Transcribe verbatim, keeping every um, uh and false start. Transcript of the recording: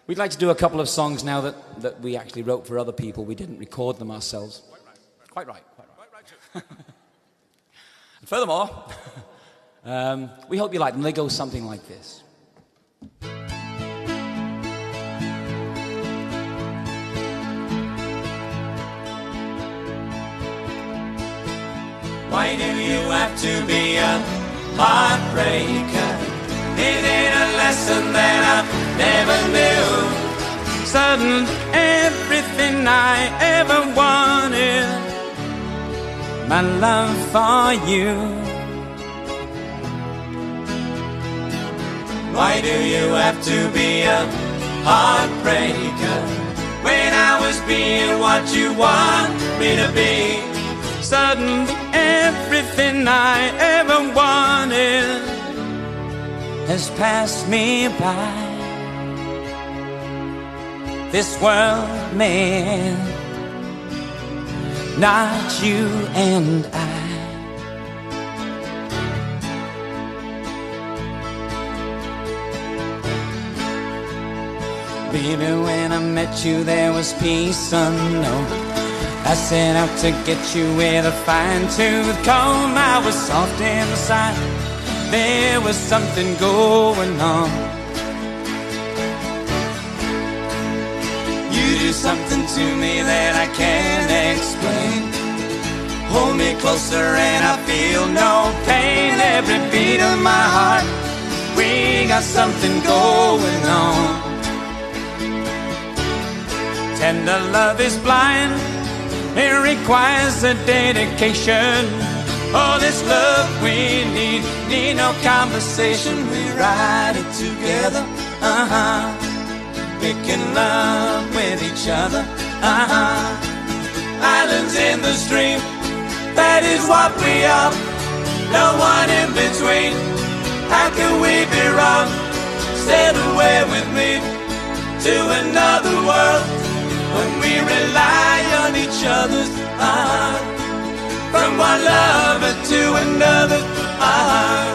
We'd like to do a couple of songs now that, that we actually wrote for other people. We didn't record them ourselves. Quite right. Quite right. Quite right. Quite right. And furthermore, um, we hope you like them. They go something like this. Why do you have to be a heartbreaker? It ain't a lesson that I never knew. Suddenly everything I ever wanted, my love for you. Why do you have to be a heartbreaker when I was being what you want me to be? Suddenly everything I ever wanted has passed me by. This world, man, not you and I. Baby, when I met you there was peace unknown. I set out to get you with a fine-tooth comb. I was soft inside, there was something going on. You do something to me that I can't explain. Hold me closer and I feel no pain. Every beat of my heart, we got something going on. Tender love is blind, it requires a dedication. Oh, this love we need, need no conversation. We ride it together, uh-huh. Making love with each other, uh-huh. Islands in the stream, that is what we are. No one in between, how can we be wrong? Sail away with me to another world, when we rely on each other's uh-huh. From one lover to another, uh-huh.